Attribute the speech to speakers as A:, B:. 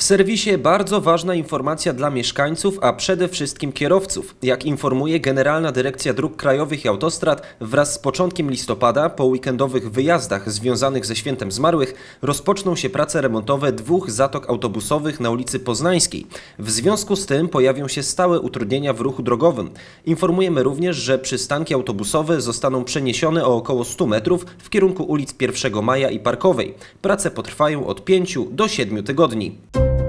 A: W serwisie bardzo ważna informacja dla mieszkańców, a przede wszystkim kierowców. Jak informuje Generalna Dyrekcja Dróg Krajowych i Autostrad, wraz z początkiem listopada po weekendowych wyjazdach związanych ze Świętem Zmarłych rozpoczną się prace remontowe 2 zatok autobusowych na ulicy Poznańskiej. W związku z tym pojawią się stałe utrudnienia w ruchu drogowym. Informujemy również, że przystanki autobusowe zostaną przeniesione o około 100 metrów w kierunku ulic 1 Maja i Parkowej. Prace potrwają od 5 do 7 tygodni.